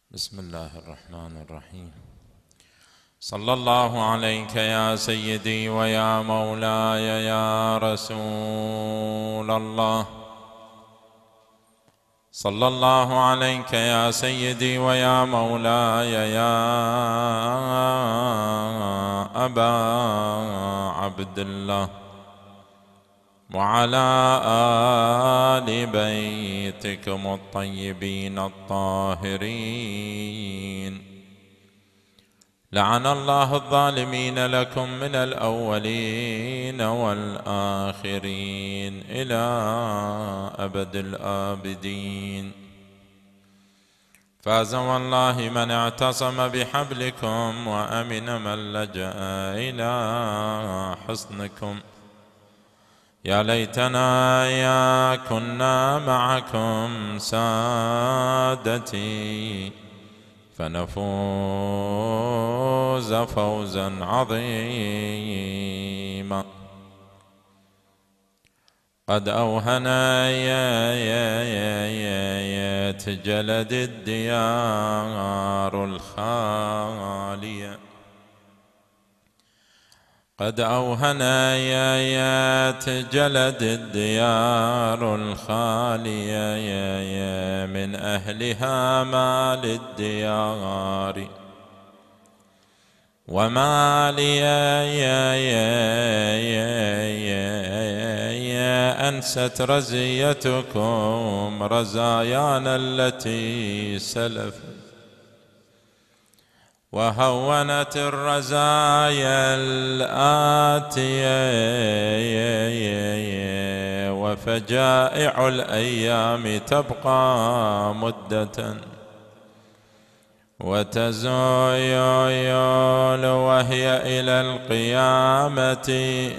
بسم الله الرحمن الرحيم. صلى الله عليك يا سيدي ويا مولاي يا رسول الله. صلى الله عليك يا سيدي ويا مولاي يا أبا عبد الله، وعلى آل بيتكم الطيبين الطاهرين. لعن الله الظالمين لكم من الأولين والآخرين إلى أبد الآبدين. فاز والله من اعتصم بحبلكم، وأمن من لجأ إلى حصنكم. يا ليتنا يا كنا معكم سادتي، فنفوز فوزا عظيما. قد أوهنا يا تجلد الديار الخالية، قد أوهنا يا تجلد الديار الخالية، من أهلها ما للديار. وما لي يا أنست رزيتكم رزايانا التي سلفت، وهونت الرزايا الآتية، وفجائع الأيام تبقى مدة، وتزول وهي إلى القيامة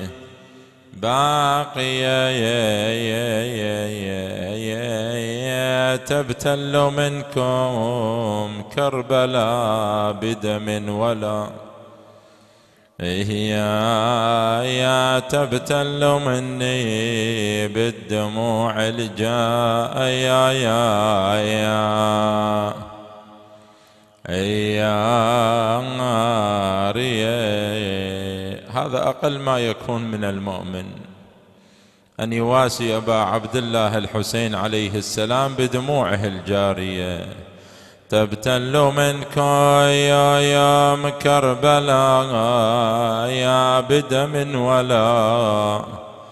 باقية، تبتل منكم كربلاء بدم ولا يا تبتل مني بالدموع الجاء يا هذا أقل ما يكون من المؤمن، أن يواسي أبا عبد الله الحسين عليه السلام بدموعه الجارية. تبتل منكم يوم كربلاء يا بدم ولا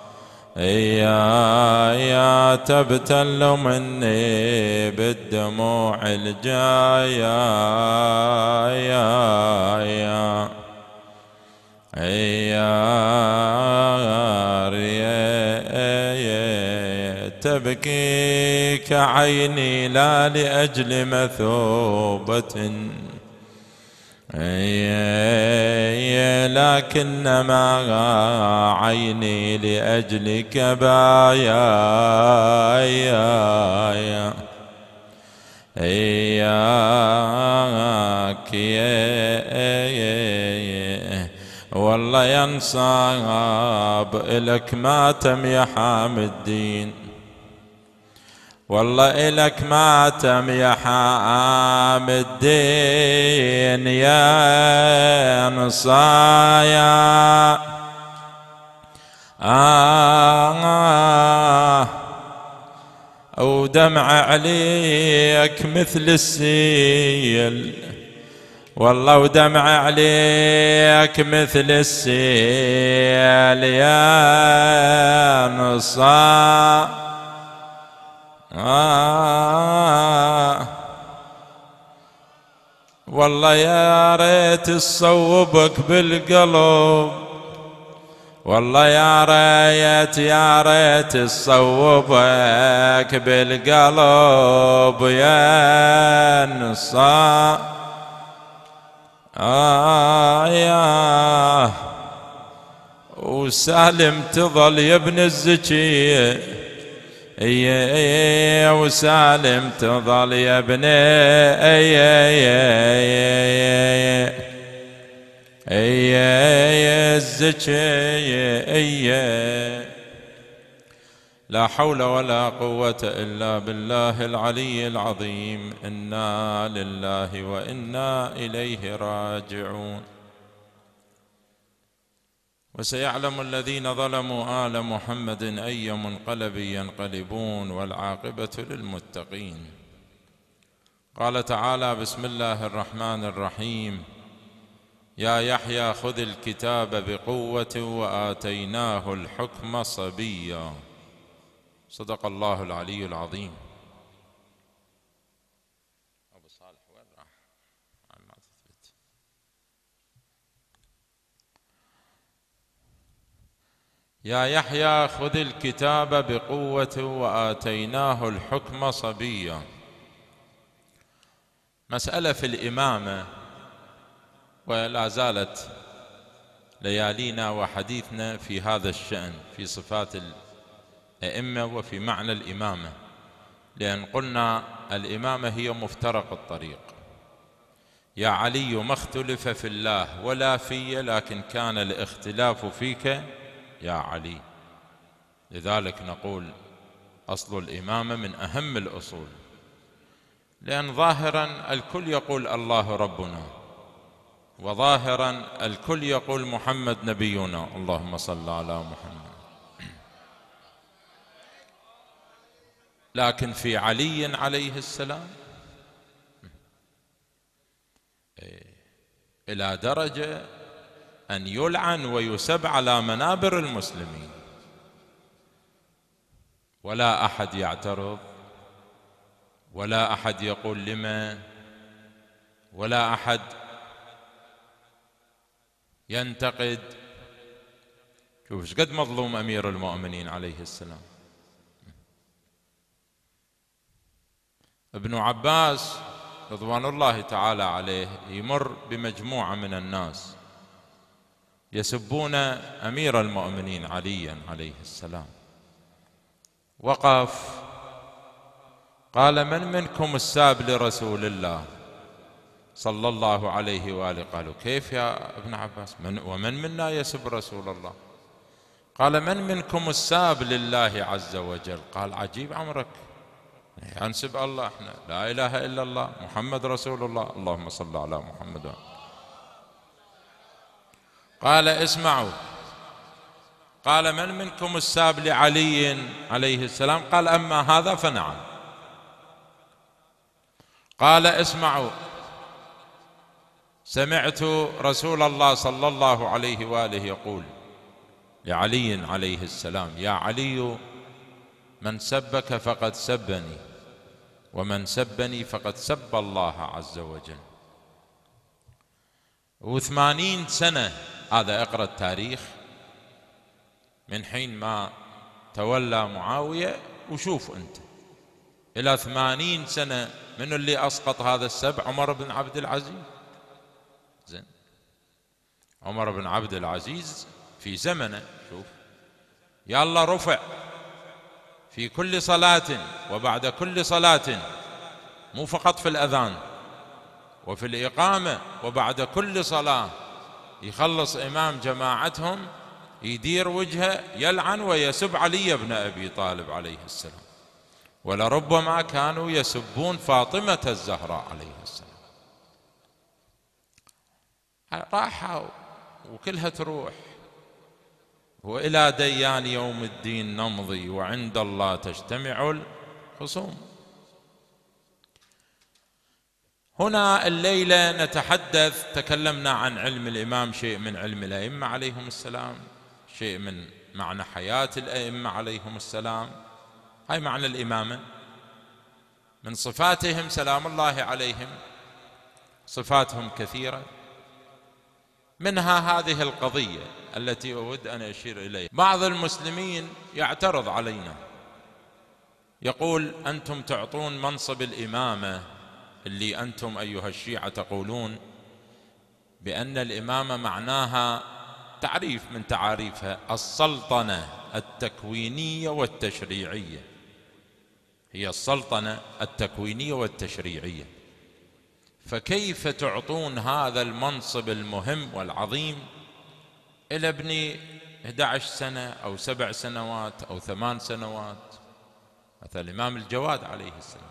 يا تبتل مني بالدموع الجاية تبكيك عيني لا لأجل مثوبة، لكنما عيني لأجلك إياك والله ينصاب إلك ماتم يا حامد الدين، والله إلك ماتم يا حامد الدين يا نصايا. ودمع عليك مثل السيل، والله ودمع عليك مثل السيل يا نصا. والله يا ريت تصوبك بالقلب، والله يا ريت تصوبك بالقلب يا نصا. يا وسالم تظل يا ابن الزكية، وسالم تظل يا ابن الزكية. لا حول ولا قوة إلا بالله العلي العظيم. إنا لله وإنا إليه راجعون. وسيعلم الذين ظلموا آل محمد أي منقلب ينقلبون والعاقبة للمتقين. قال تعالى: بسم الله الرحمن الرحيم. يا يحيى خذ الكتاب بقوة وآتيناه الحكم صبيا. صدق الله العلي العظيم. أبو صالح وين راح؟ ما تثبت. يا يحيى خذ الكتاب بقوة وآتيناه الحكم صبيا. مسألة في الإمامة، ولا زالت ليالينا وحديثنا في هذا الشأن، في صفات الأئمة وفي معنى الإمامة، لأن قلنا الإمامة هي مفترق الطريق. يا علي ما اختلف في الله ولا في، لكن كان الاختلاف فيك يا علي. لذلك نقول أصل الإمامة من أهم الأصول، لأن ظاهرا الكل يقول الله ربنا، وظاهرا الكل يقول محمد نبينا، اللهم صل على محمد. لكن في علي عليه السلام إلى درجة أن يلعن ويسب على منابر المسلمين، ولا أحد يعترض، ولا أحد يقول لما، ولا أحد ينتقد. شوف ايش قد مظلوم أمير المؤمنين عليه السلام. ابن عباس رضوان الله تعالى عليه يمر بمجموعة من الناس يسبون أمير المؤمنين عليا عليه السلام، وقف قال: من منكم الساب لرسول الله صلى الله عليه وآله؟ قالوا: كيف يا ابن عباس؟ ومن منا يسب رسول الله؟ قال: من منكم الساب لله عز وجل؟ قال: عجيب عمرك، نسب الله احنا، لا إله إلا الله محمد رسول الله، اللهم صل على محمد. قال: اسمعوا. قال: من منكم الساب لعلي عليه السلام؟ قال: أما هذا فنعم. قال: اسمعوا، سمعت رسول الله صلى الله عليه وآله يقول لعلي عليه السلام: يا علي من سبك فقد سبني، ومن سبني فقد سب الله عز وجل. 80 سنة، هذا اقرأ التاريخ من حين ما تولى معاوية وشوف أنت إلى 80 سنة. من اللي أسقط هذا السب؟ عمر بن عبد العزيز. زين، عمر بن عبد العزيز في زمنه شوف يا الله رفع في كل صلاة وبعد كل صلاة، مو فقط في الأذان، وفي الإقامة، وبعد كل صلاة يخلص إمام جماعتهم يدير وجهه يلعن ويسب علي بن أبي طالب عليه السلام، ولربما كانوا يسبون فاطمة الزهراء عليه السلام. راحوا وكلها تروح، وإلى ديان يوم الدين نمضي، وعند الله تجتمع الخصوم. هنا الليلة نتحدث، تكلمنا عن علم الإمام، شيء من علم الأئمة عليهم السلام، شيء من معنى حياة الأئمة عليهم السلام. هاي معنى الإمامة. من صفاتهم سلام الله عليهم صفاتهم كثيرة، منها هذه القضية التي أود أن أشير إليها. بعض المسلمين يعترض علينا، يقول: أنتم تعطون منصب الإمامة، اللي أنتم أيها الشيعة تقولون بأن الإمامة معناها تعريف من تعاريفها السلطنة التكوينية والتشريعية، هي السلطنة التكوينية والتشريعية، فكيف تعطون هذا المنصب المهم والعظيم إلى ابن 11 سنة أو 7 سنوات أو 8 سنوات. مثل الإمام الجواد عليه السلام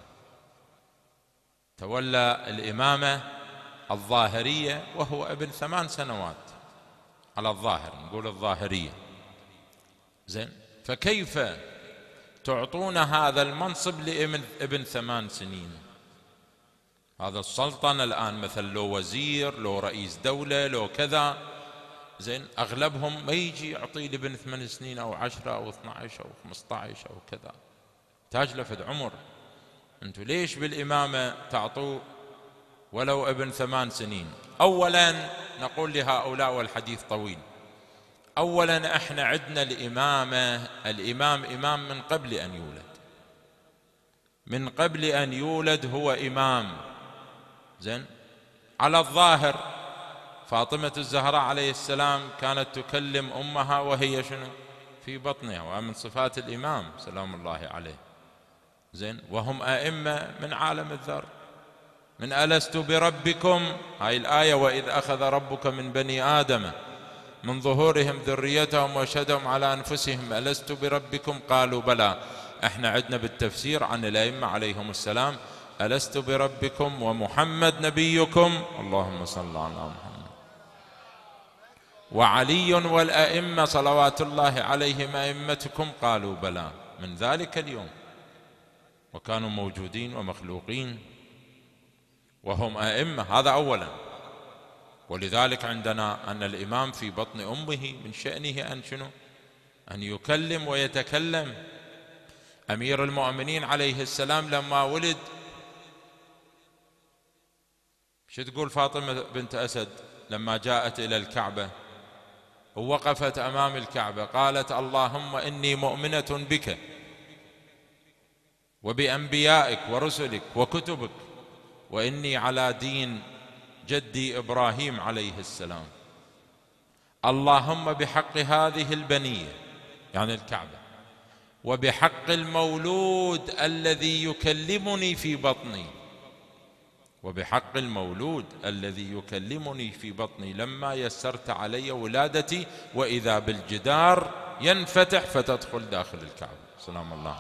تولى الإمامة الظاهرية وهو ابن 8 سنوات على الظاهر، نقول الظاهرية. زين، فكيف تعطون هذا المنصب لابن 8 سنين؟ هذا السلطنة الآن مثل لو وزير، لو رئيس دولة، لو كذا، زين، أغلبهم ما يجي يعطي لابن 8 سنين أو 10 أو 12 أو 15 أو كذا، تاج لفد عمر. أنتم ليش بالإمامة تعطوا ولو ابن 8 سنين؟ أولا نقول لهؤلاء والحديث طويل. أولا احنا عندنا الإمامة، الإمام إمام من قبل أن يولد، من قبل أن يولد هو إمام. زين، على الظاهر فاطمة الزهراء عليه السلام كانت تكلم أمها وهي شنو؟ في بطنها، ومن صفات الإمام سلام الله عليه. زين، وهم أئمة من عالم الذر، من ألست بربكم، هاي الآية، وإذ أخذ ربك من بني آدم من ظهورهم ذريتهم وشهدهم على أنفسهم ألست بربكم قالوا بلى. احنا عندنا بالتفسير عن الأئمة عليهم السلام ألست بربكم ومحمد نبيكم، اللهم صل على محمد، وعلي والأئمة صلوات الله عليهم أئمتكم قالوا بلى، من ذلك اليوم، وكانوا موجودين ومخلوقين وهم أئمة. هذا أولا. ولذلك عندنا أن الإمام في بطن أمه من شأنه أن شنو؟ أن يكلم ويتكلم. أمير المؤمنين عليه السلام لما ولد شو تقول فاطمة بنت أسد لما جاءت إلى الكعبة ووقفت أمام الكعبة؟ قالت اللهم إني مؤمنة بك وبأنبيائك ورسلك وكتبك، وإني على دين جدي إبراهيم عليه السلام، اللهم بحق هذه البنية يعني الكعبة، وبحق المولود الذي يكلمني في بطني، وبحق المولود الذي يكلمني في بطني لما يسرت علي ولادتي، وإذا بالجدار ينفتح فتدخل داخل الكعبة. سلام الله.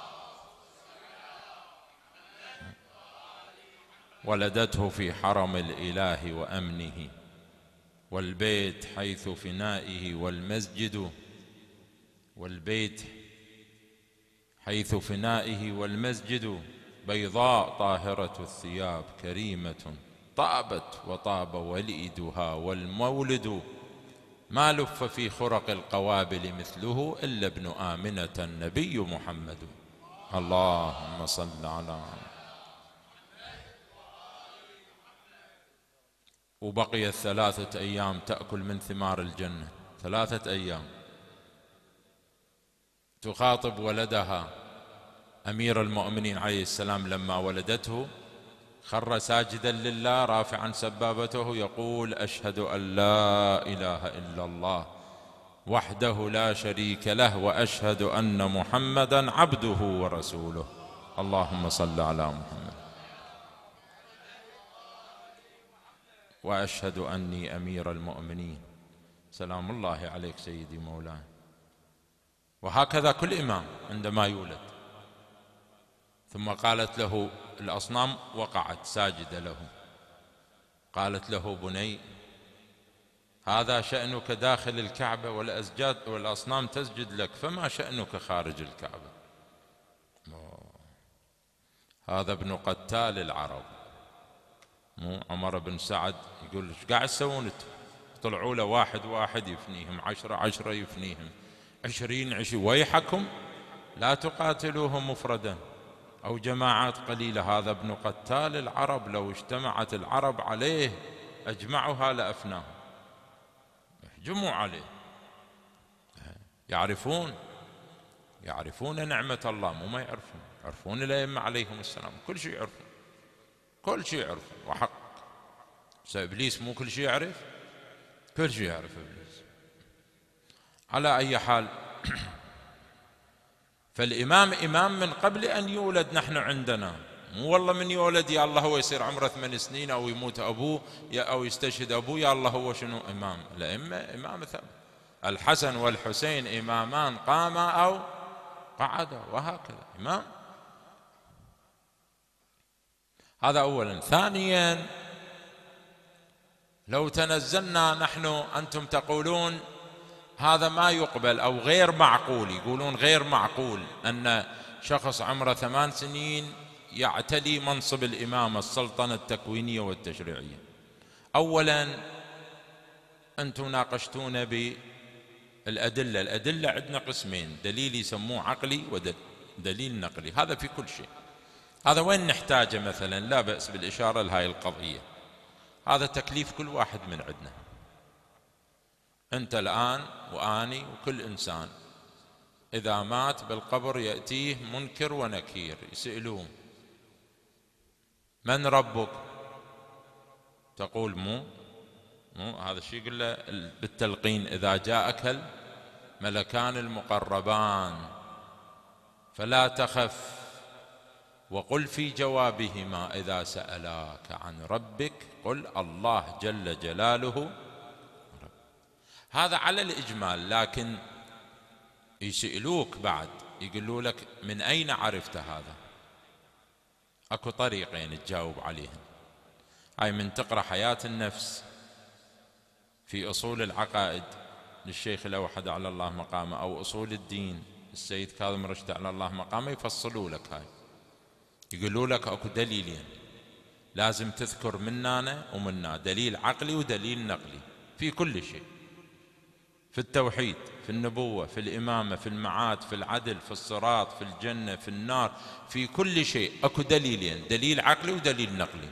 ولدته في حرم الإله وأمنه، والبيت حيث فنائه والمسجد، والبيت حيث فنائه والمسجد، بيضاء طاهرة الثياب كريمة طابت وطاب وليدها، والمولد ما لف في خرق القوابل مثله إلا ابن آمنة النبي محمد. اللهم صل على. وبقيت 3 أيام تأكل من ثمار الجنة، 3 أيام تخاطب ولدها. أمير المؤمنين عليه السلام لما ولدته خر ساجدا لله رافعا سبابته يقول أشهد أن لا إله إلا الله وحده لا شريك له وأشهد أن محمدا عبده ورسوله. اللهم صل على محمد. وأشهد أني أمير المؤمنين سلام الله عليك سيدي مولاي. وهكذا كل إمام عندما يولد. ثم قالت له الأصنام، وقعت ساجدة له، قالت له بني هذا شأنك داخل الكعبة والأسجاد والأصنام تسجد لك، فما شأنك خارج الكعبة؟ هذا ابن قتال العرب، مو عمر بن سعد يقول ايش قاعد تسوون انتم؟ طلعوا له واحد واحد يفنيهم، 10 يفنيهم، 20 ويحكم لا تقاتلوهم مفردا أو جماعات قليلة. هذا ابن قتال العرب، لو اجتمعت العرب عليه أجمعها لأفناهم، يهجموا عليه. يعرفون نعمة الله، مو ما يعرفون الأئمة عليهم السلام، كل شيء يعرفون، كل شيء يعرفون وحق. إبليس مو كل شيء يعرف، كل شيء يعرف إبليس. على أي حال، فالإمام إمام من قبل أن يولد. نحن عندنا مو والله من يولد يا الله هو يصير عمره 8 سنين أو يموت أبوه أو يستشهد أبوه يا الله هو شنو إمام. الأئمة إمام ثابت. الحسن والحسين إمامان قاما أو قعدا، وهكذا إمام. هذا أولا. ثانيا، لو تنزلنا نحن، أنتم تقولون هذا ما يقبل أو غير معقول، يقولون غير معقول أن شخص عمره 8 سنين يعتلي منصب الإمامة، السلطنة التكوينية والتشريعية. أولا أنتم ناقشتونا بالأدلة. الأدلة عندنا قسمين، دليل يسموه عقلي ودليل نقلي، هذا في كل شيء. هذا وين نحتاجه مثلا؟ لا بأس بالإشارة لهاي القضية. هذا تكليف كل واحد من عندنا، أنت الآن وآني وكل إنسان إذا مات بالقبر يأتيه منكر ونكير يسألوه من ربك؟ تقول مو هذا الشيء، يقول له بالتلقين إذا جاءك الملكان المقربان فلا تخف وقل في جوابهما إذا سألاك عن ربك قل الله جل جلاله رب. هذا على الإجمال، لكن يسألوك بعد يقولوا لك من أين عرفت هذا؟ أكو طريقين تجاوب عليهم. هاي من تقرأ حياة النفس في أصول العقائد للشيخ الأوحد على الله مقامه، أو أصول الدين السيد كاظم رشد على الله مقامه، يفصلوا لك هاي، يقولوا لك أكو دليلين لازم تذكر مننا ومنا، دليل عقلي ودليل نقلي في كل شيء، في التوحيد، في النبوة، في الإمامة، في المعاد، في العدل، في الصراط، في الجنة، في النار، في كل شيء أكو دليلين، دليل عقلي ودليل نقلي.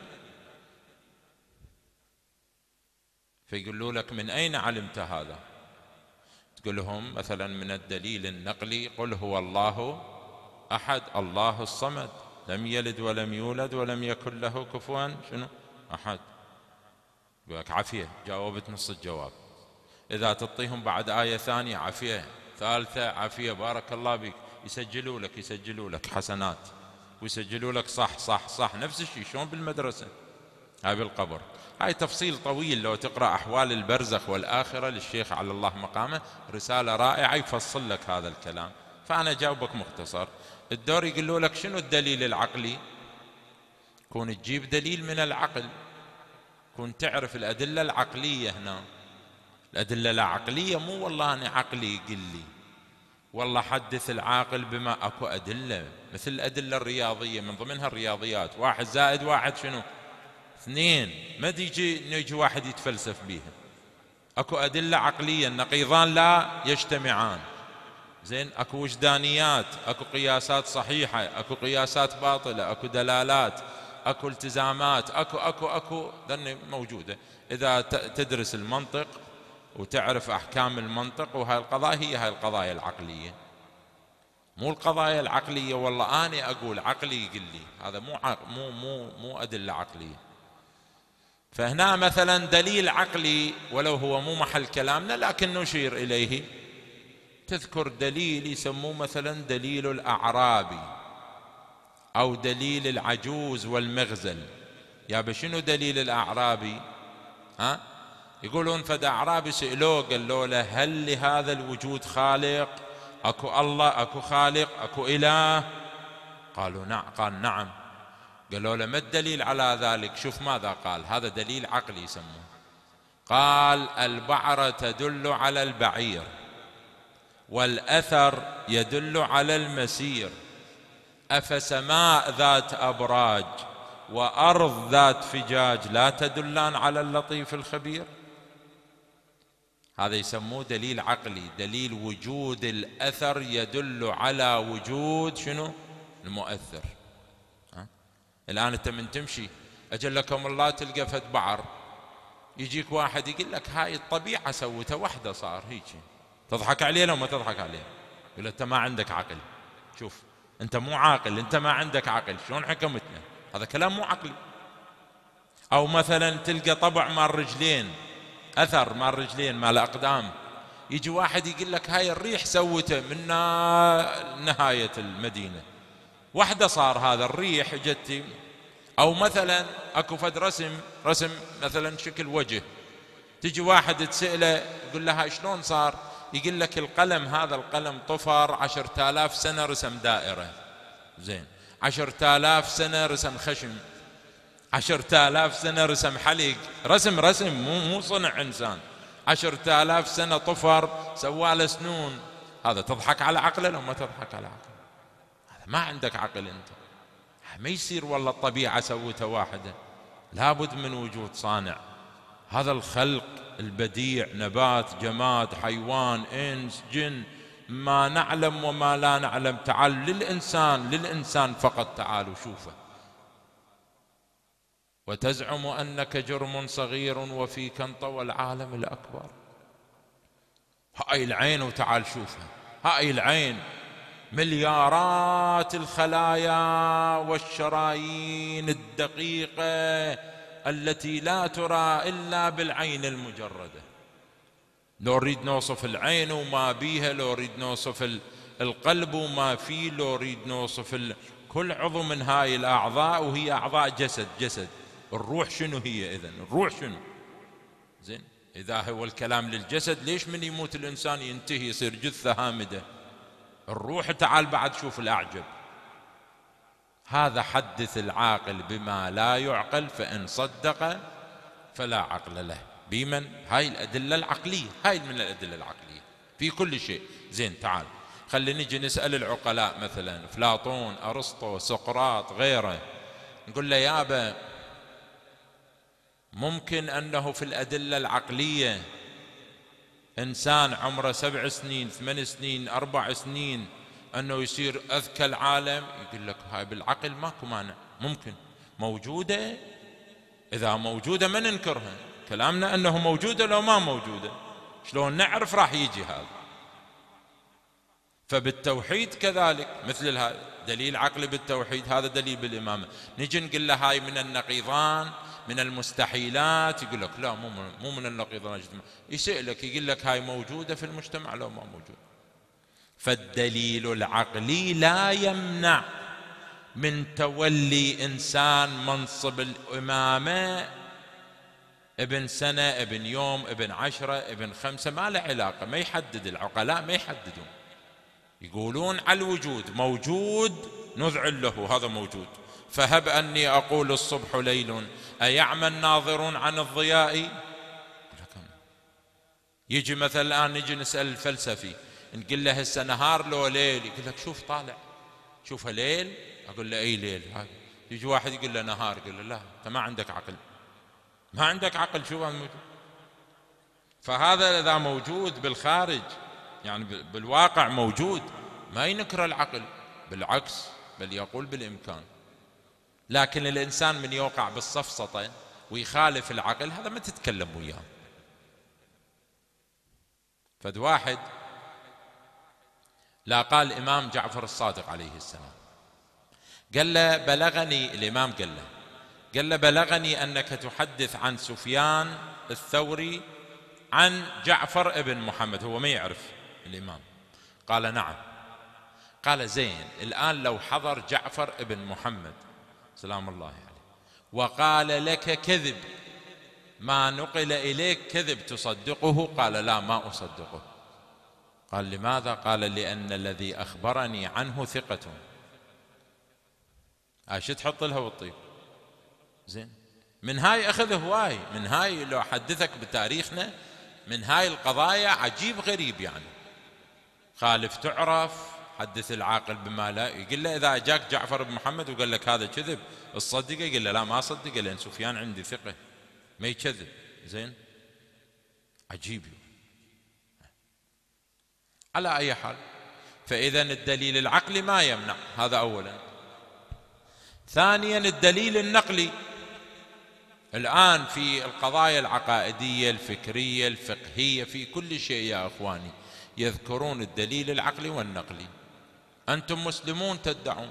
فيقولوا لك من أين علمت هذا؟ تقول لهم مثلا من الدليل النقلي قل هو الله أحد الله الصمد لم يلد ولم يولد ولم يكن له كفوا شنو أحد. يقول لك عافية، جاوبت نص الجواب. إذا تعطيهم بعد آية ثانية عافية، ثالثة عافية، بارك الله بك، يسجلوا لك حسنات، ويسجلوا لك صح صح صح، نفس الشيء شلون بالمدرسة. هاي بالقبر، هاي تفصيل طويل، لو تقرأ أحوال البرزخ والآخرة للشيخ على الله مقامه رسالة رائعة يفصل لك هذا الكلام، فأنا جاوبك مختصر. الدور يقولوا لك شنو الدليل العقلي؟ كون تجيب دليل من العقل، كون تعرف الأدلة العقلية. هنا الأدلة العقلية مو والله أنا عقلي يقول لي، والله حدث العاقل بما، أكو أدلة مثل الأدلة الرياضية، من ضمنها الرياضيات 1 زائد 1 شنو 2، ما يجي واحد يتفلسف بيها. أكو أدلة عقلية، النقيضان لا يجتمعان. زين، أكو وجدانيات، أكو قياسات صحيحة، أكو قياسات باطلة، أكو دلالات، أكو التزامات، أكو ذني موجودة. إذا تدرس المنطق وتعرف أحكام المنطق وهاي القضايا، هي هاي القضايا العقلية، مو القضايا العقلية والله أنا أقول عقلي يقول لي، هذا مو أدلة عقلية. فهنا مثلا دليل عقلي ولو هو مو محل كلامنا لكن نشير إليه، تذكر دليل يسموه مثلا دليل الأعرابي أو دليل العجوز والمغزل. يا شنو دليل الأعرابي؟ يقولون فد أعرابي سئلوه قالوا له هل لهذا الوجود خالق؟ أكو الله، أكو خالق، أكو إله؟ قالوا نعم. قال نعم. قالوا له ما الدليل على ذلك؟ شوف ماذا قال، هذا دليل عقلي يسموه. قال البعرة تدل على البعير، والأثر يدل على المسير، أفسماء ذات أبراج وأرض ذات فجاج لا تدلان على اللطيف الخبير؟ هذا يسموه دليل عقلي، دليل وجود الأثر يدل على وجود شنو المؤثر. الآن أنت من تمشي أجلكم الله تلقى فد بعر، يجيك واحد يقول لك هاي الطبيعة سوتها وحدة صار هيك، تضحك عليه لو ما تضحك عليه؟ يقول أنت ما عندك عقل، شوف أنت مو عاقل، أنت ما عندك عقل، شلون حكمتنا؟ هذا كلام مو عقلي. أو مثلا تلقى طبع مال رجلين، أثر مال رجلين مال أقدام، يجي واحد يقول لك هاي الريح سوته من نهاية المدينة، وحدة صار هذا الريح جتي. أو مثلا أكو فد رسم مثلا شكل وجه، تجي واحد تسأله يقول له هاي شلون صار؟ يقول لك القلم هذا القلم طفر 10,000 سنة رسم دائرة، زين 10,000 سنة رسم خشم، 10,000 سنة رسم حلق، رسم مو صنع إنسان، 10,000 سنة طفر سواله سنون. هذا تضحك على عقله لو ما تضحك على عقله؟ هذا ما عندك عقل أنت. ما يصير والله الطبيعة سوتها واحدة، لابد من وجود صانع. هذا الخلق البديع، نبات جماد حيوان إنس جن، ما نعلم وما لا نعلم. تعال للإنسان فقط، تعالوا شوفه. وتزعم أنك جرم صغير وفيك انطوى العالم الأكبر. هاي العين وتعال شوفها، هاي العين مليارات الخلايا والشرايين الدقيقة التي لا ترى إلا بالعين المجردة. لو نريد نوصف العين وما بيها، لو نريد نوصف القلب وما فيه، لو نريد نوصف كل عضو من هاي الأعضاء، وهي أعضاء جسد. الروح شنو هي إذن؟ الروح شنو؟ زين، إذا هو الكلام للجسد، ليش من يموت الإنسان ينتهي يصير جثة هامدة؟ الروح تعال بعد شوف الأعجب. هذا حدث العاقل بما لا يعقل، فإن صدق فلا عقل له. بمن؟ هاي الأدلة العقلية، هاي من الأدلة العقلية في كل شيء. زين تعال خلينا نجي نسأل العقلاء، مثلا أفلاطون، أرسطو، سقراط، غيره، نقول له يابا ممكن أنه في الأدلة العقلية إنسان عمره 7 سنين 8 سنين 4 سنين أنه يصير أذكى العالم؟ يقول لك هاي بالعقل ماكو مانع، ممكن موجودة. إذا موجودة ما ننكرها، كلامنا أنه موجودة. لو ما موجودة شلون نعرف راح يجي هذا؟ فبالتوحيد كذلك مثل هذا دليل عقلي بالتوحيد، هذا دليل بالإمامة. نجي نقول له هاي من النقيضان، من المستحيلات، يقول لك لا مو من النقيضان. يسألك يقول لك هاي موجودة في المجتمع لو ما موجودة. فالدليل العقلي لا يمنع من تولي إنسان منصب الإمامة ابن سنة، ابن يوم، ابن 10، ابن 5، ما له علاقة. ما يحدد العقلاء، ما يحددون، يقولون على الوجود موجود نذعن له، هذا موجود. فهب أني أقول الصبح ليل أيعمى الناظرون عن الضياء. يجي مثلا الآن نجي نسأل الفلسفي، نقول له هسه نهار لو ليل؟ يقول لك شوف طالع، شوفها ليل. أقول له أي ليل؟ يجي واحد يقول له نهار، يقول له لا أنت ما عندك عقل، ما عندك عقل، شوف هذا موجود. فهذا إذا موجود بالخارج يعني بالواقع موجود، ما ينكر العقل، بالعكس بل يقول بالإمكان. لكن الإنسان من يوقع بالسفسطة ويخالف العقل، هذا ما تتكلم وياه. فد واحد لا قال الإمام جعفر الصادق عليه السلام، قال له بلغني، الإمام قال له بلغني أنك تحدث عن سفيان الثوري عن جعفر ابن محمد. هو ما يعرف الإمام. قال نعم. قال زين، الآن لو حضر جعفر ابن محمد سلام الله عليه وقال لك كذب، ما نقل إليك كذب، تصدقه؟ قال لا ما أصدقه. قال لماذا؟ قال لأن الذي أخبرني عنه ثقة. شو تحط لها والطيب؟ زين، من هاي أخذ هواي، من هاي لو حدثك بتاريخنا من هاي القضايا عجيب غريب. يعني خالف تعرف، حدث العاقل بما لا. يقول له إذا جاك جعفر بن محمد وقال لك هذا كذب الصدقه؟ يقول له لا ما صدقه، لأن سفيان عندي ثقة ما يكذب. زين، عجيب. على أي حال، فإذا الدليل العقلي ما يمنع، هذا أولا. ثانيا الدليل النقلي. الآن في القضايا العقائدية الفكرية الفقهية في كل شيء يا أخواني يذكرون الدليل العقلي والنقلي. أنتم مسلمون تدعون،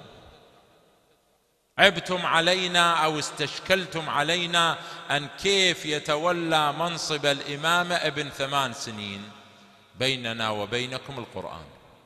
عبتم علينا أو استشكلتم علينا أن كيف يتولى منصب الإمامة ابن 8 سنين. بيننا وبينكم القرآن.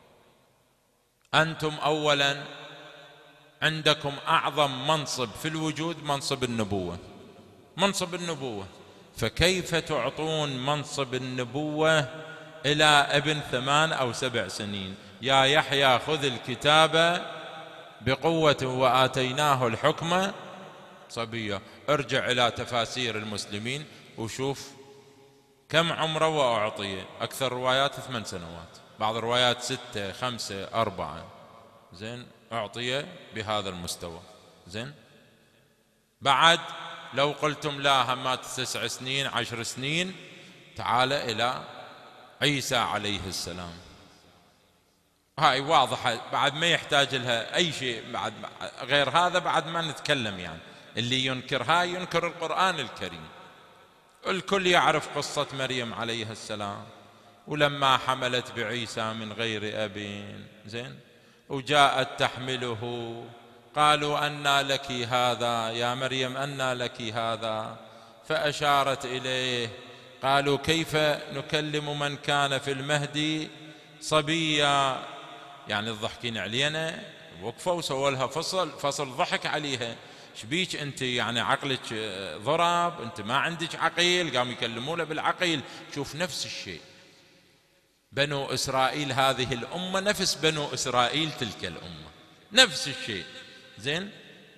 أنتم أولا عندكم أعظم منصب في الوجود منصب النبوة، منصب النبوة، فكيف تعطون منصب النبوة إلى ابن 8 أو 7 سنين: يا يحيى خذ الكتاب بقوة وآتيناه الحكم صبيا. ارجع إلى تفاسير المسلمين وشوف كم عمره وأعطيه. أكثر روايات 8 سنوات، بعض الروايات 6 5 4. زين، أعطيه بهذا المستوى. زين، بعد لو قلتم لا همات 9 سنين 10 سنين، تعال إلى عيسى عليه السلام. هاي واضحة، بعد ما يحتاج لها أي شيء بعد غير هذا، بعد ما نتكلم. يعني اللي ينكر هاي ينكر القرآن الكريم. الكل يعرف قصة مريم عليها السلام، ولما حملت بعيسى من غير أب، زين، وجاءت تحمله قالوا أنى لك هذا يا مريم، أنى لك هذا؟ فأشارت إليه. قالوا كيف نكلم من كان في المهد صبيا؟ يعني الضحكين علينا. وقفوا وسووا لها فصل ضحك عليها. شبيك انت؟ يعني عقلك ضرب؟ انت ما عندك عقيل؟ قاموا يكلمونه بالعقيل. شوف نفس الشيء، بنو إسرائيل هذه الأمة نفس بنو إسرائيل تلك الأمة، نفس الشيء. زين،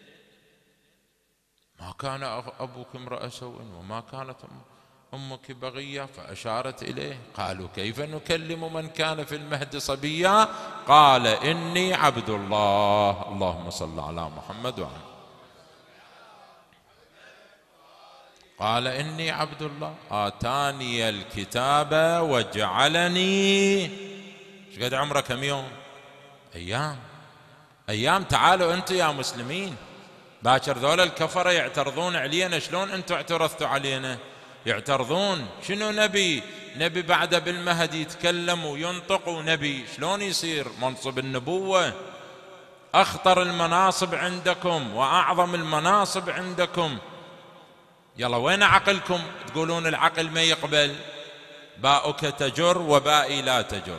ما كان أبوك امرأ سوء وما كانت أمك بغية. فأشارت إليه. قالوا كيف نكلم من كان في المهد صبيا؟ قال إني عبد الله. اللهم صل على محمد وعلى. قال إني عبد الله آتاني الكتاب وجعلني. ايش قد عمره؟ كم يوم؟ أيام. تعالوا أنتم يا مسلمين، باكر ذولا الكفرة يعترضون علينا. شلون أنتم اعترضتوا علينا؟ يعترضون شنو نبي بعد بالمهد يتكلم وينطق، ونبي شلون يصير منصب النبوة؟ أخطر المناصب عندكم وأعظم المناصب عندكم. يلا وين عقلكم؟ تقولون العقل ما يقبل. باؤك تجر وبائي لا تجر.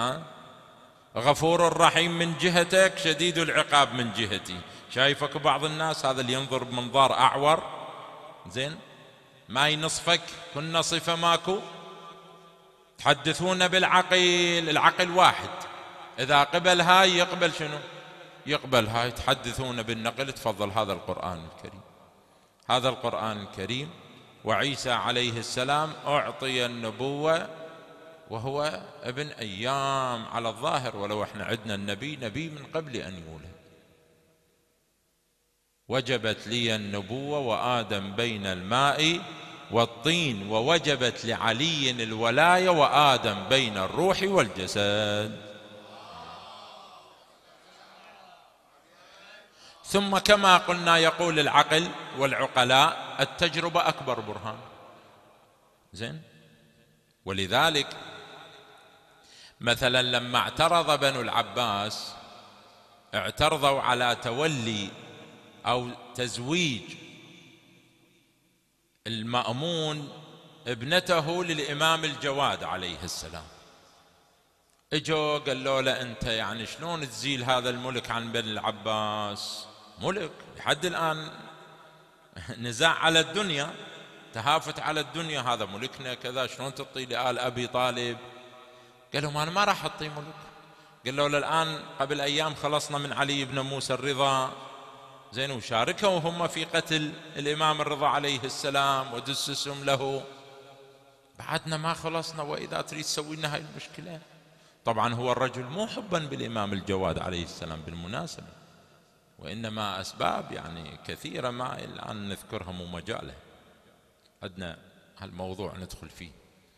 غفور الرحيم من جهتك، شديد العقاب من جهتي. شايفك بعض الناس هذا اللي ينظر بمنظار أعور، زين، ما ينصفك كنا صفة ماكو. تحدثون بالعقل، العقل واحد، إذا قبل هاي يقبل شنو؟ يقبل هاي. تحدثون بالنقل. تفضل، هذا القرآن الكريم، هذا القرآن الكريم. وعيسى عليه السلام أعطي النبوة وهو ابن أيام على الظاهر، ولو احنا عندنا نبي من قبل أن يولد. وجبت لي النبوة وآدم بين الماء والطين، ووجبت لعلي الولاية وآدم بين الروح والجسد. ثم كما قلنا يقول العقل والعقلاء التجربة أكبر برهان. زين، ولذلك مثلا لما اعترض بنو العباس، اعترضوا على تولي أو تزويج المأمون ابنته للإمام الجواد عليه السلام. اجوا قالوا له أنت يعني شلون تزيل هذا الملك عن بني العباس؟ ملك لحد الآن نزاع على الدنيا، تهافت على الدنيا، هذا ملكنا كذا، شلون تعطي لآل أبي طالب؟ قالوا أنا ما راح أعطي ملك. قالوا له الآن قبل أيام خلصنا من علي بن موسى الرضا، زين، وشاركوا هم في قتل الإمام الرضا عليه السلام ودسسهم له، بعدنا ما خلصنا، وإذا تريد تسوي لنا هاي المشكلة. طبعا هو الرجل مو حبا بالإمام الجواد عليه السلام بالمناسبة، وإنما أسباب يعني كثيرة ما الآن نذكرها مو مجاله، عندنا هالموضوع ندخل فيه.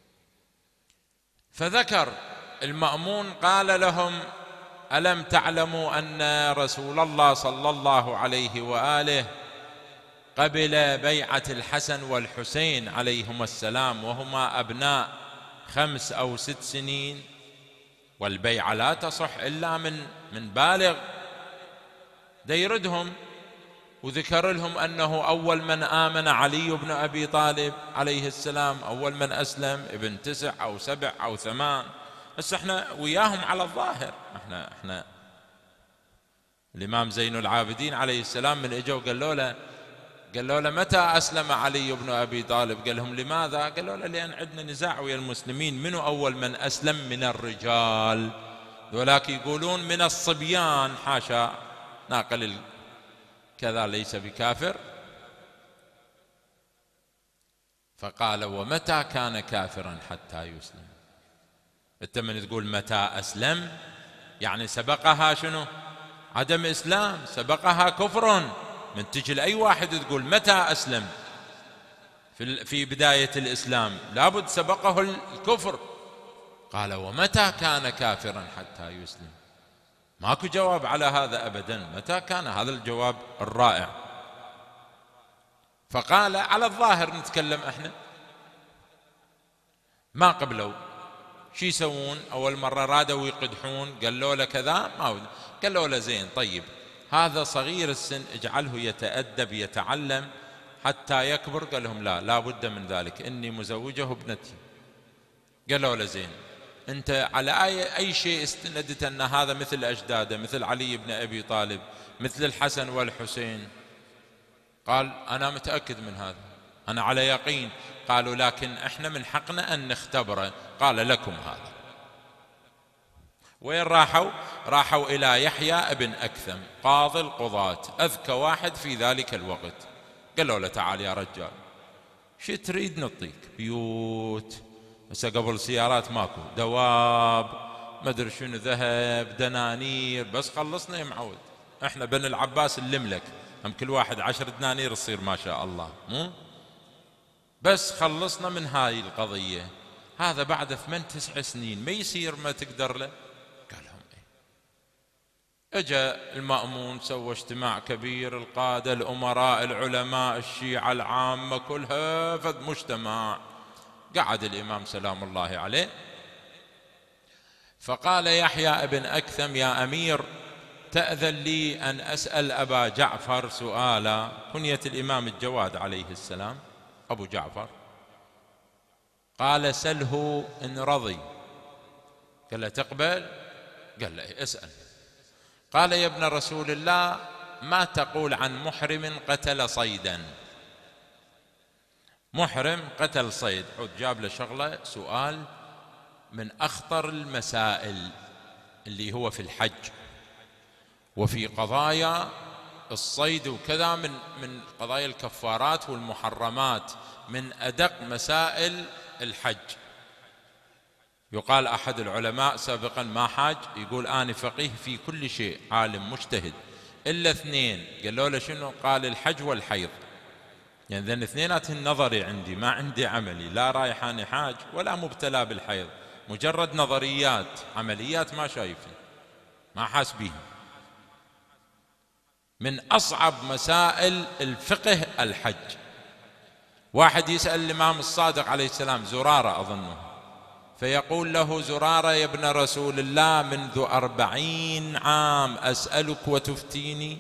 فذكر المأمون قال لهم ألم تعلموا أن رسول الله صلى الله عليه وآله قبل بيعة الحسن والحسين عليهما السلام وهما أبناء 5 أو 6 سنين، والبيعة لا تصح إلا من بالغ. ديردهم وذكر لهم أنه أول من آمن علي بن أبي طالب عليه السلام، أول من أسلم ابن 9 أو 7 أو 8. بس احنا وياهم على الظاهر. احنا الإمام زين العابدين عليه السلام من اجوا قالوا له قالوا له متى أسلم علي بن أبي طالب؟ قال لهم لماذا؟ قالوا له لأن عندنا نزاع ويا المسلمين منو أول من أسلم من الرجال، ولكن يقولون من الصبيان، حاشا ناقل كذا ليس بكافر. فقال ومتى كان كافرا حتى يسلم؟ انت من تقول متى أسلم يعني سبقها شنو؟ عدم إسلام، سبقها كفر. من تجي لأي واحد تقول متى أسلم في بداية الإسلام لابد سبقه الكفر. قال ومتى كان كافرا حتى يسلم؟ ماكو جواب على هذا أبدا، متى كان؟ هذا الجواب الرائع. فقال على الظاهر نتكلم احنا، ما قبلوا شو يسوون؟ أول مرة رادوا يقدحون، قالوا له كذا، ما قالوا له زين طيب هذا صغير السن اجعله يتأدب يتعلم حتى يكبر. قال لهم لا، لا بد من ذلك، إني مزوجه ابنتي. قالوا له زين أنت على أي شيء استندت أن هذا مثل أجداده، مثل علي بن أبي طالب، مثل الحسن والحسين؟ قال أنا متأكد من هذا، أنا على يقين. قالوا لكن إحنا من حقنا أن نختبره. قال لكم هذا. وين راحوا؟ راحوا إلى يحيى ابن أكثم قاضي القضاة، أذكى واحد في ذلك الوقت. قالوا له تعال يا رجال، شو تريد نعطيك؟ بيوت، بس قبل سيارات ماكو، دواب، ما ادري شنو، ذهب، دنانير، بس خلصنا يا معود، احنا بني العباس نلملك، هم كل واحد 10 دنانير تصير ما شاء الله، مو بس خلصنا من هاي القضية. هذا بعد 8-9 سنين ما يصير ما تقدر له؟ قال لهم ايه. اجا المأمون، سوى اجتماع كبير، القادة، الأمراء، العلماء، الشيعة العامة كلها، فد مجتمع. قعد الإمام سلام الله عليه، فقال يحيى ابن أكثم يا أمير تأذن لي أن أسأل أبا جعفر سؤالا. كنية الإمام الجواد عليه السلام أبو جعفر. قال سله إن رضي. قال له تقبل؟ قال له اسأل. قال يا ابن رسول الله ما تقول عن محرم قتل صيدا؟ محرم قتل صيد. عود جاب له شغلة، سؤال من أخطر المسائل اللي هو في الحج وفي قضايا الصيد وكذا، من قضايا الكفارات والمحرمات، من أدق مسائل الحج. يقال أحد العلماء سابقا ما حاج، يقول أنا فقيه في كل شيء، عالم مجتهد، إلا 2. قالوا له شنو؟ قال الحج والحيض. يعني ذن 2 نظري عندي، ما عندي عملي، لا رايح أنا حاج ولا مبتلى بالحيض، مجرد نظريات، عمليات ما شايفها، ما حاس بيها. من أصعب مسائل الفقه الحج. واحد يسأل الإمام الصادق عليه السلام، زرارة أظنه، فيقول له زرارة يا ابن رسول الله منذ 40 عام أسألك وتفتيني،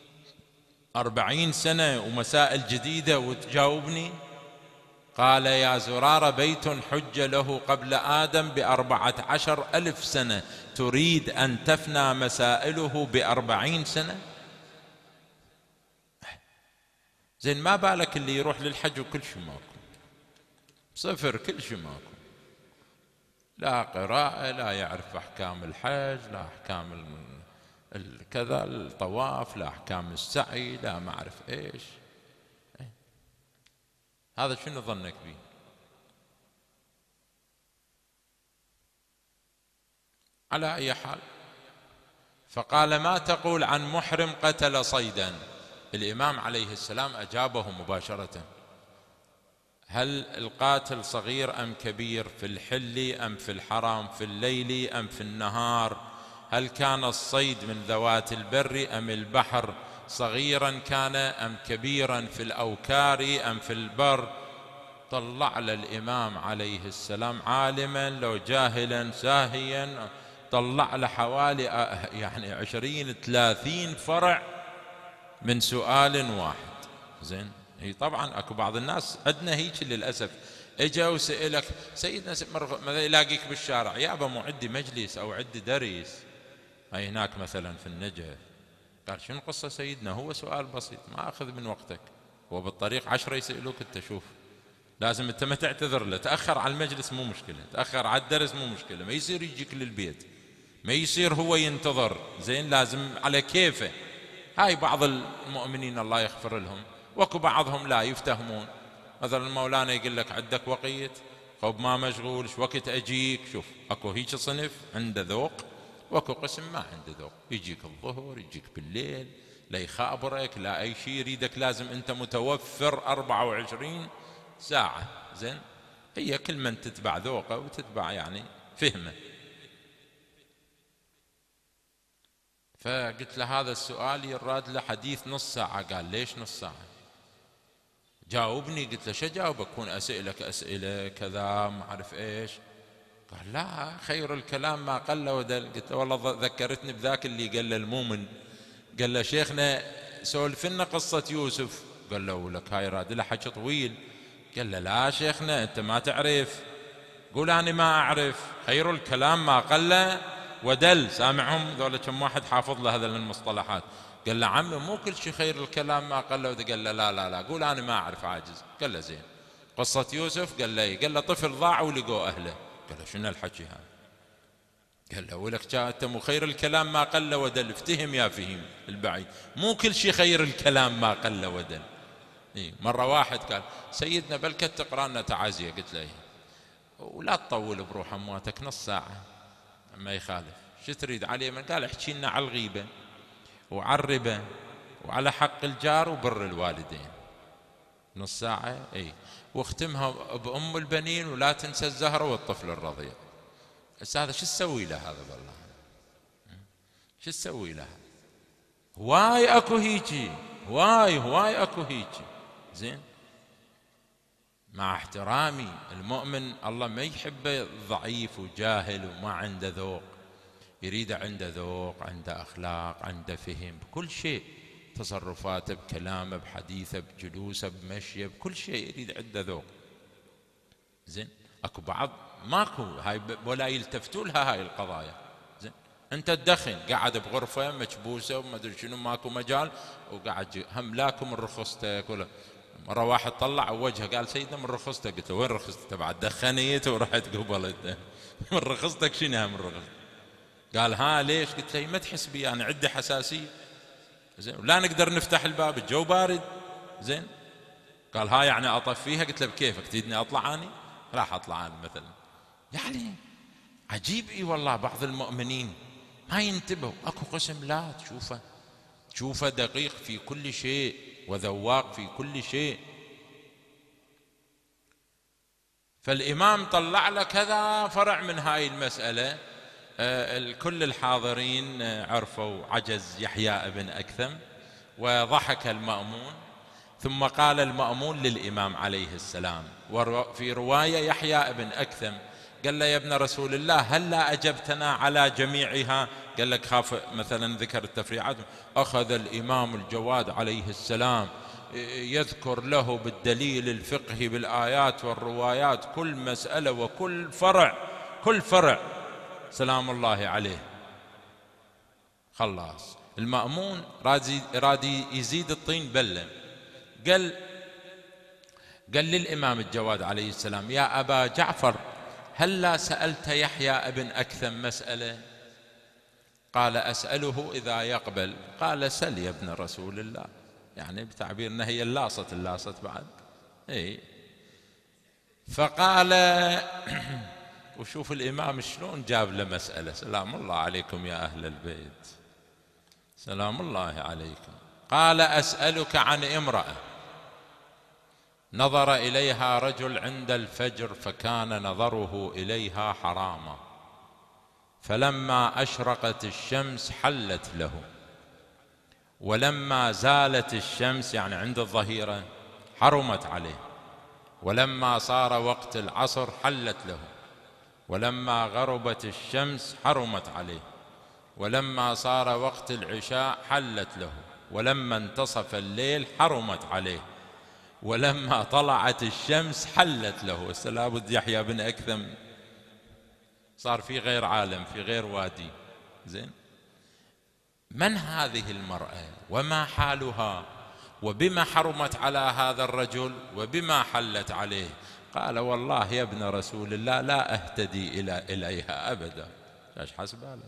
40 سنة ومسائل جديدة وتجاوبني. قال يا زرارة بيت حج له قبل آدم ب14,000 سنة، تريد أن تفنى مسائله ب40 سنة؟ زين ما بالك اللي يروح للحج وكل شيء ماكو، صفر، كل شيء ماكو، لا قراءة، لا يعرف أحكام الحج، لا أحكام كذا الطواف، لا أحكام السعي، لا ما أعرف إيش. هذا شنو ظنك به؟ على أي حال، فقال ما تقول عن محرم قتل صيدا؟ الإمام عليه السلام أجابه مباشرة، هل القاتل صغير أم كبير؟ في الحل أم في الحرام؟ في الليل أم في النهار؟ هل كان الصيد من ذوات البر أم البحر؟ صغيرا كان أم كبيرا؟ في الأوكار أم في البر؟ طلع للإمام عليه السلام، عالما لو جاهلا ساهيا، طلع له حوالي يعني 20-30 فرع من سؤال واحد. زين، هي طبعا اكو بعض الناس عندنا هيك للاسف، اجا وسألك سيدنا مثلا يلاقيك بالشارع، يابا مو عندي مجلس او عندي درس، هاي هناك مثلا في النجف، قال شنو قصة سيدنا؟ هو سؤال بسيط ما اخذ من وقتك، وبالطريق 10 يسألوك أنت، شوف لازم أنت ما تعتذر له. تأخر على المجلس مو مشكلة، تأخر على الدرس مو مشكلة، ما يصير يجيك للبيت، ما يصير هو ينتظر، زين لازم على كيفه. هاي بعض المؤمنين الله يغفر لهم، واكو بعضهم لا يفتهمون. مثلا مولانا يقول لك عندك وقت، خب ما مشغول، شو وقت اجيك؟ شوف اكو هيك صنف عنده ذوق، واكو قسم ما عنده ذوق، يجيك الظهر يجيك بالليل، لا يخابرك لا اي شيء، يريدك لازم انت متوفر 24 ساعة. زين، هي كل من تتبع ذوقه وتتبع يعني فهمه. فقلت له هذا السؤال يراد له حديث نص ساعة. قال ليش نص ساعة؟ جاوبني. قلت له شو جاوبك؟ كون أسئلك أسئلة كذا ما أعرف إيش. قال لا، خير الكلام ما قل ودل. قلت له والله ذكرتني بذاك اللي قال له المؤمن، قال له شيخنا سولف لنا قصة يوسف. قال له ولك هاي راد له حكي طويل. قال له لا شيخنا أنت ما تعرف، قول أنا ما أعرف، خير الكلام ما قل ودل. سامعهم ذولا كم واحد حافظ له هذا المصطلحات. قال له عمي مو كل شيء خير الكلام ما قل ودل. قال له لا لا لا، قول أنا ما أعرف عاجز. قال له زين، قصة يوسف؟ قال له إيه. قال له طفل ضاع ولقوا أهله. قال له شنو الحكي هذا؟ قال له ولك أنت مو خير الكلام ما قل ودل، افتهم يا فهم البعيد، مو كل شيء خير الكلام ما قل ودل. إيه؟ مرة واحد قال سيدنا بل كنت تقرأ لنا تعازية. قلت له إيه؟ ولا تطول بروح أمواتك، نص ساعة ما يخالف. شو تريد عليه؟ من قال احكي لنا على الغيبة وعلى الربا وعلى حق الجار وبر الوالدين. نص ساعة اي، واختمها بأم البنين ولا تنسى الزهرة والطفل الرضيع. بس هذا شو تسوي له هذا؟ بالله شو تسوي له؟ هواي اكو هيجي، هواي اكو هيجي. زين، مع احترامي المؤمن الله ما يحبه ضعيف وجاهل وما عنده ذوق، يريد عنده ذوق، عنده أخلاق، عنده فهم بكل شيء، تصرفاته بكلامه بحديثه بجلوسه بمشيه بكل شيء يريد عنده ذوق. زين، اكو بعض ماكو هاي ولا يلتفتوا لها هاي القضايا. زين، انت تدخن قاعد بغرفه مكبوسه وما ادري شنو، ماكو مجال، وقاعد هم لاكم من رخصتك ولا. مرة واحد طلع وجهه قال سيدنا من رخصتك. قلت له وين رخصتك؟ تبع دخنيت ورحت قبلت. من رخصتك شنو من رخصتك؟ قال ها ليش؟ قلت له ما تحس بي انا عندي حساسية، زين ولا نقدر نفتح الباب الجو بارد. زين، قال ها يعني اطفيها. قلت له بكيفك تريدني اطلع اني؟ راح اطلع انا مثلا. يعني عجيب اي والله، بعض المؤمنين ما ينتبهوا. اكو قسم لا تشوفه دقيق في كل شيء وذواق في كل شيء. فالإمام طلع له كذا فرع من هاي المسألة. كل الحاضرين عرفوا عجز يحيى بن أكثم، وضحك المأمون. ثم قال المأمون للإمام عليه السلام، وفي رواية يحيى بن أكثم قال له يا ابن رسول الله هل لا أجبتنا على جميعها؟ قال لك خاف مثلا ذكر التفريعات. أخذ الإمام الجواد عليه السلام يذكر له بالدليل الفقهي بالآيات والروايات كل مسألة وكل فرع، كل فرع سلام الله عليه. خلاص المأمون رادي يزيد الطين بلة. قال للإمام الجواد عليه السلام يا أبا جعفر هل لا سألت يحيى ابن أكثم مسألة؟ قال أسأله إذا يقبل. قال سل يا ابن رسول الله، يعني بتعبيرنا هي اللاصت بعد. اي، فقال وشوف الإمام شلون جاب له مسألة. سلام الله عليكم يا أهل البيت، سلام الله عليكم. قال أسألك عن امرأة نظر إليها رجل عند الفجر فكان نظره إليها حراما، فلما أشرقت الشمس حلت له، ولما زالت الشمس يعني عند الظهيرة حرمت عليه، ولما صار وقت العصر حلت له، ولما غربت الشمس حرمت عليه، ولما صار وقت العشاء حلت له، ولما انتصف الليل حرمت عليه، ولما طلعت الشمس حلت له. لابد يحيى بن أكثم صار في غير عالم، في غير وادي. زين، من هذه المرأة وما حالها وبما حرمت على هذا الرجل وبما حلت عليه؟ قال والله يا ابن رسول الله لا أهتدي إليها أبدا. ايش حسبالك؟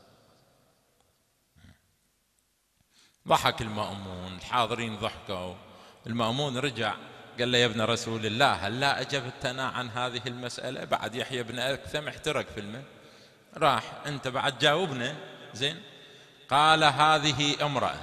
ضحك المأمون، الحاضرين ضحكوا. المأمون رجع قال له يا ابن رسول الله هل لا أجبتنا عن هذه المسألة؟ بعد يحيى بن أكثم احترق في الماء، راح أنت بعد جاوبنا زين. قال هذه امرأة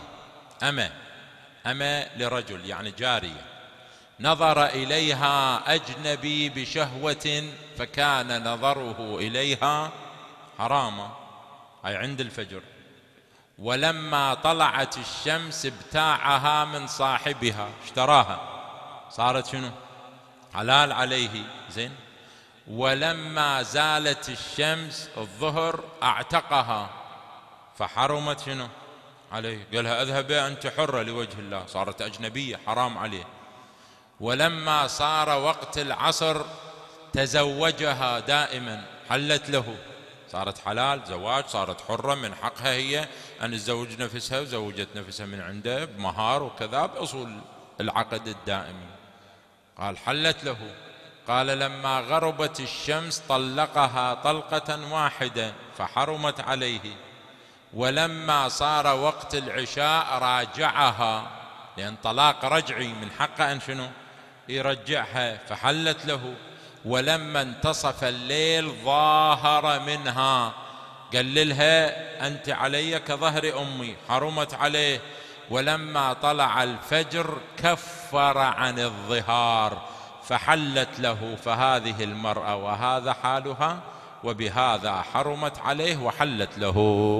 أما لرجل يعني جارية، نظر إليها أجنبي بشهوة فكان نظره إليها حراما، أي عند الفجر، ولما طلعت الشمس ابتاعها من صاحبها، اشتراها، صارت شنو؟ حلال عليه زين. ولما زالت الشمس الظهر اعتقها فحرمت شنو عليه؟ قالها اذهبي أنت حرة لوجه الله، صارت أجنبية حرام عليه. ولما صار وقت العصر تزوجها دائما، حلت له، صارت حلال زواج، صارت حرة، من حقها هي أن تزوج نفسها، وزوجت نفسها من عنده بمهار وكذا بأصول العقد الدائمي. قال حلت له. قال لما غربت الشمس طلقها طلقة واحدة فحرمت عليه. ولما صار وقت العشاء راجعها، لأن طلاق رجعي من حقه أن شنو؟ يرجعها، فحلت له. ولما انتصف الليل ظاهر منها، قال لها أنت علي كظهر أمي، حرمت عليه. ولما طلع الفجر كفر عن الظهار فحلت له. فهذه المرأة وهذا حالها، وبهذا حرمت عليه وحلت له.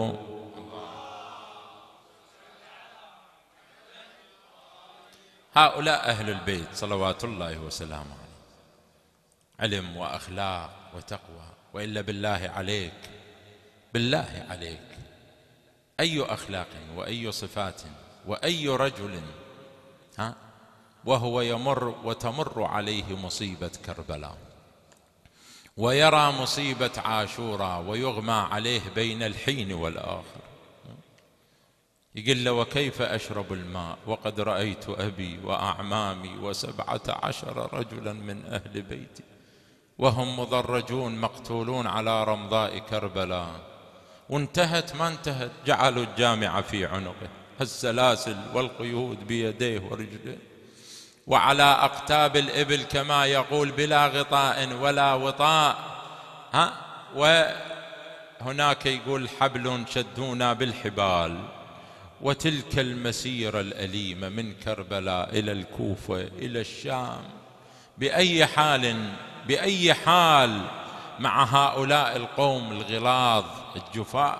هؤلاء أهل البيت صلوات الله وسلامه عليه، علم وأخلاق وتقوى. وإلا بالله عليك، بالله عليك، أي أخلاق وأي صفات وأي رجل وهو يمر وتمر عليه مصيبة كربلاء، ويرى مصيبة عاشوراء، ويغمى عليه بين الحين والآخر، يقول له وكيف أشرب الماء وقد رأيت أبي وأعمامي و17 رجلا من أهل بيتي وهم مضرجون مقتولون على رمضاء كربلاء. وانتهت ما انتهت، جعلوا الجامعة في عنقه، السلاسل والقيود بيديه ورجليه، وعلى أقتاب الإبل كما يقول بلا غطاء ولا وطاء. وهناك يقول حبل شدونا بالحبال. وتلك المسيرة الأليمة من كربلاء إلى الكوفة إلى الشام، بأي حال مع هؤلاء القوم الغلاظ الجفاة.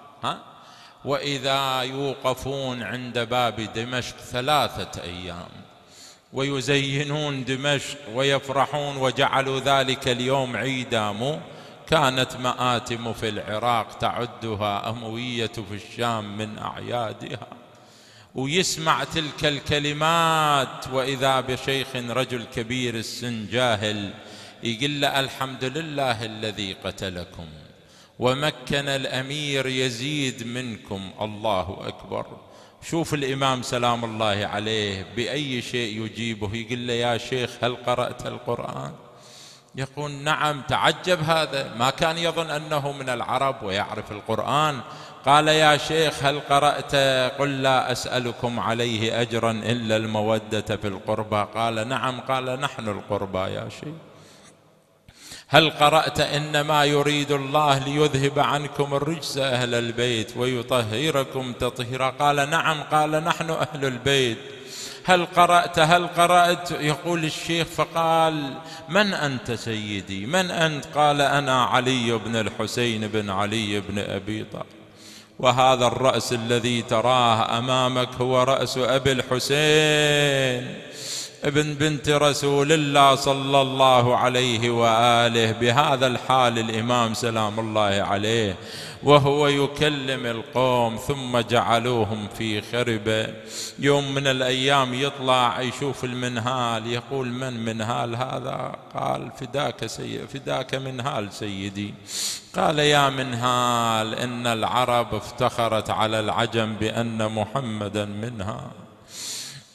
وإذا يوقفون عند باب دمشق 3 أيام ويزينون دمشق ويفرحون، وجعلوا ذلك اليوم عيدا. كانت مآتم في العراق تعدها أموية في الشام من أعيادها. ويسمع تلك الكلمات، وإذا بشيخ رجل كبير السن جاهل يقول له الحمد لله الذي قتلكم ومكن الأمير يزيد منكم، الله أكبر. شوف الإمام سلام الله عليه بأي شيء يجيبه، يقول له يا شيخ هل قرأت القرآن؟ يقول نعم. تعجب، هذا ما كان يظن أنه من العرب ويعرف القرآن. قال يا شيخ هل قرأت قل لا أسألكم عليه أجرا إلا المودة في القربى؟ قال نعم. قال نحن القربى يا شيخ. هل قرأت إنما يريد الله ليذهب عنكم الرجس أهل البيت ويطهركم تطهيرا؟ قال نعم. قال نحن أهل البيت. هل قرأت؟ يقول الشيخ فقال من أنت سيدي؟ من أنت؟ قال أنا علي بن الحسين بن علي بن أبي طالب، وهذا الرأس الذي تراه أمامك هو رأس أبي الحسين ابن بنت رسول الله صلى الله عليه وآله. بهذا الحال الإمام سلام الله عليه وهو يكلم القوم، ثم جعلوهم في خربة. يوم من الأيام يطلع يشوف المنهال، يقول من منهال هذا؟ قال فداك منهال سيدي. قال يا منهال إن العرب افتخرت على العجم بأن محمدا منها،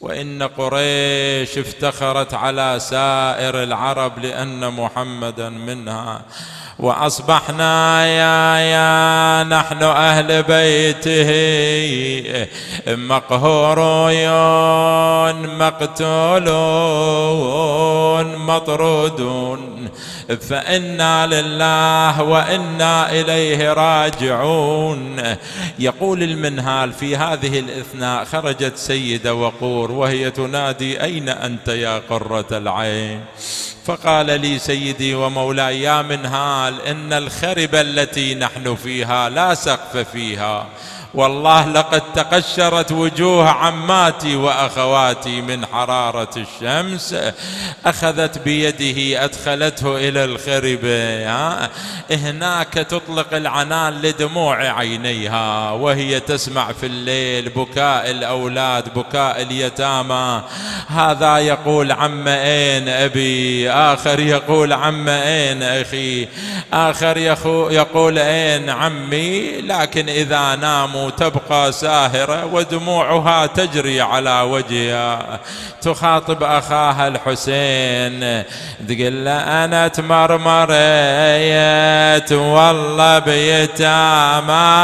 وإن قريش افتخرت على سائر العرب لأن محمدا منها، وأصبحنا يا نحن أهل بيته مقهورون مقتولون مطرودون، فإنا لله وإنا إليه راجعون. يقول المنهال: في هذه الإثناء خرجت سيدة وقور وهي تنادي: أين أنت يا قرة العين؟ فقال لي سيدي ومولاي: يا منهال، إن الخربة التي نحن فيها لا سقف فيها، والله لقد تقشرت وجوه عماتي وأخواتي من حرارة الشمس. أخذت بيده أدخلته إلى الخربة، هناك تطلق العنان لدموع عينيها، وهي تسمع في الليل بكاء الأولاد، بكاء اليتامى. هذا يقول: عم أين أبي؟ آخر يقول: عم أين أخي؟ آخر يقول: أين عمي؟ لكن إذا ناموا تبقى ساهرة ودموعها تجري على وجهها. تخاطب أخاها الحسين تقول له: أنا تمرمريت والله بيتامى،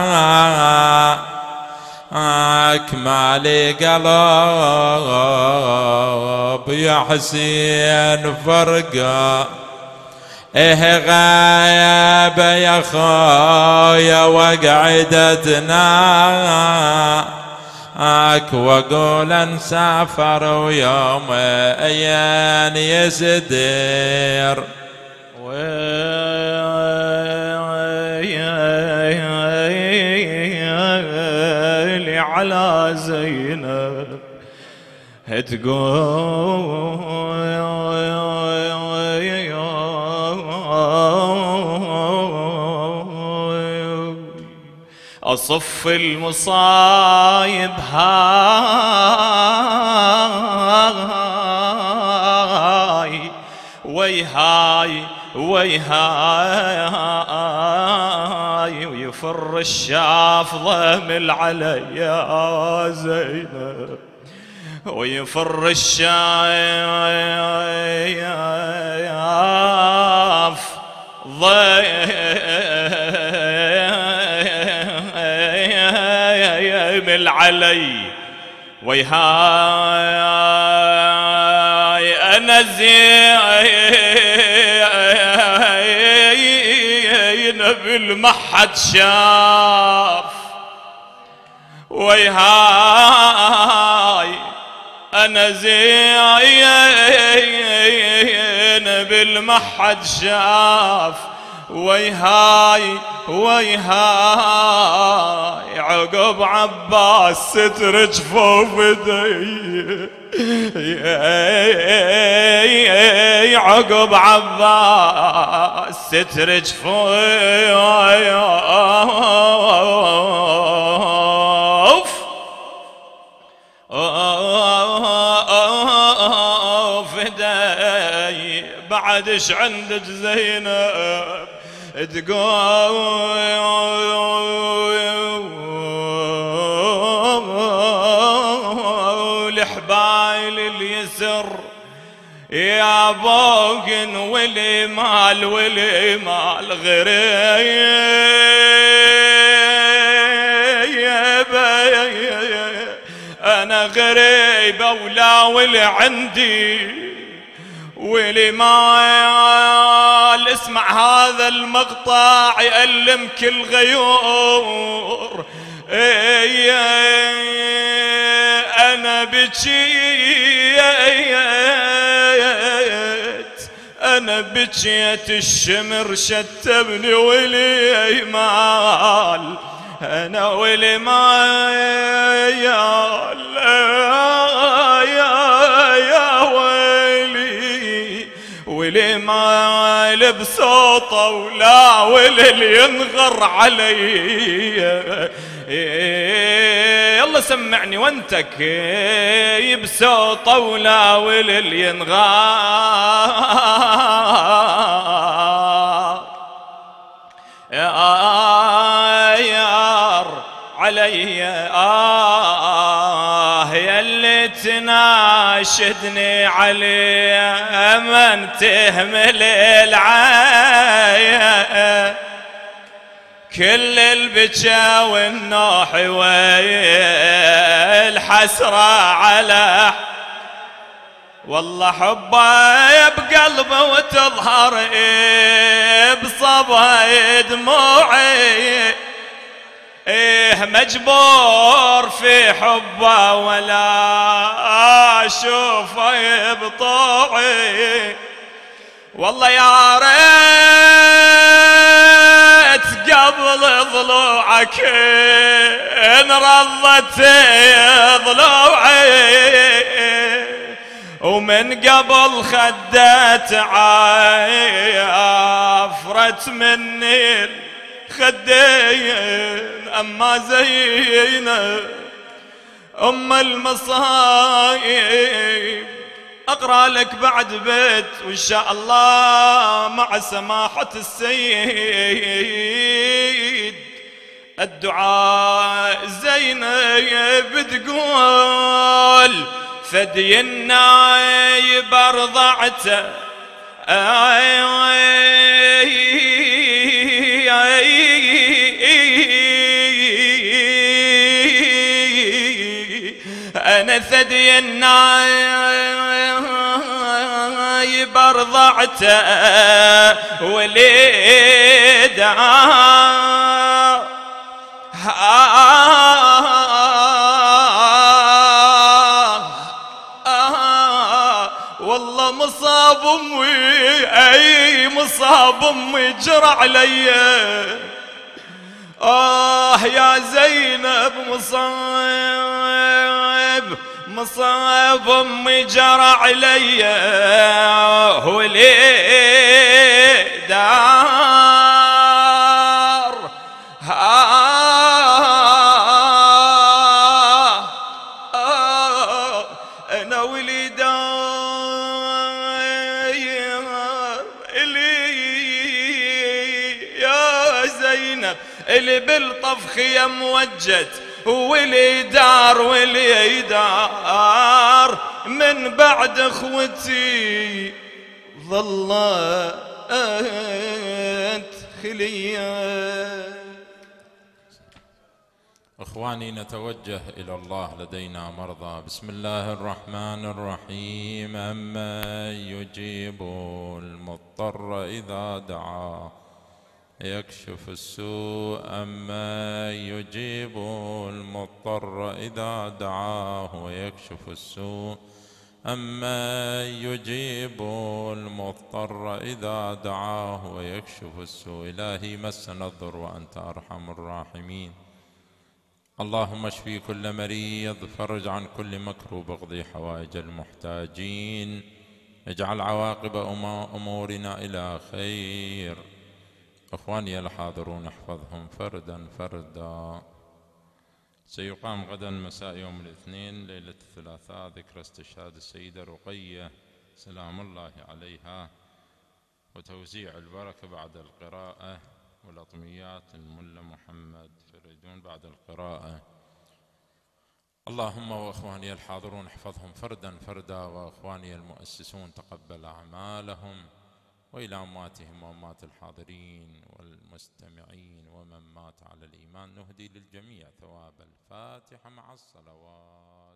مالي قلب يا حسين فرقه، غايب يا خويا وقعدتنا، وقول نسافر ويوم أيان يسدير. ويلي على زينب تقول أصف المصايب هاي ويهاي ويهاي، ويفر الشاف ضمل علي يا زينب، ويفر الشاف ضمل علي ويهاي، أنا زينب المحد شاف، ويهاي أنا زينب المحد شاف، ويهاي ويهاي عقب عباس ستر جفوف ايدي، عقب عباس ستر جفوف فداي. بعد ايش عندك زينب تقول حبايل اليسر يا بوقن ولي مال ولي مال غريب، انا غريبة ولا ولي عندي ولي مال. اسمع هذا المقطع يألم كل غيور، انا بجيت، انا بجيت الشمر شتبني ولي مال، انا ولي مال يا ويلي، ولي مال بصوته ولا ولي ينغر علي. يلا سمعني وانتك بصوته ولا ولي ينغر يار علي. يا اللي ناشدني عليه من تهمل العاية كل البكا والنوح والحسرة على والله حبه بقلبه وتظهر بصبها دموعي مجبور في حبه ولا اشوفه بطوعي والله يا ريت قبل ضلوعك ان رضت ضلوعي ومن قبل خدت عافرت مني الخدين اما زينب ام المصايب اقرا لك بعد بيت وان شاء الله مع سماحة السيد الدعاء. زينب تقول فدي النايب ارضعته انا ثدي النايب ارضعته وليد والله مصاب امي اي مصاب امي جرى علي يا زينب مصاب امي جرى علي ولي دار انا ولي دار اللي يا زينب اللي بالطفخ يا موجد ولي دار من بعد اخوتي ظلت خليه. اخواني نتوجه الى الله لدينا مرضى. بسم الله الرحمن الرحيم. أمن يجيب المضطر اذا دعاه يكشف السوء أمن يجيب المضطر إذا دعاه ويكشف السوء أمن يجيب المضطر إذا دعاه ويكشف السوء. إلهي مسنا الضر وأنت أرحم الراحمين. اللهم اشفي كل مريض، فرج عن كل مكروب، اقضي حوائج المحتاجين، اجعل عواقب أمورنا إلى خير. أخواني الحاضرون احفظهم فردا فردا. سيقام غدا مساء يوم الاثنين ليلة الثلاثاء ذكرى استشهاد السيدة رقية سلام الله عليها وتوزيع البركة بعد القراءة والأطميات الملا محمد فريدون بعد القراءة. اللهم وأخواني الحاضرون احفظهم فردا فردا، وأخواني المؤسسون تقبل أعمالهم، وإلى أمواتهم وأموات الحاضرين والمستمعين ومن مات على الإيمان نهدي للجميع ثواب الفاتحة مع الصلوات.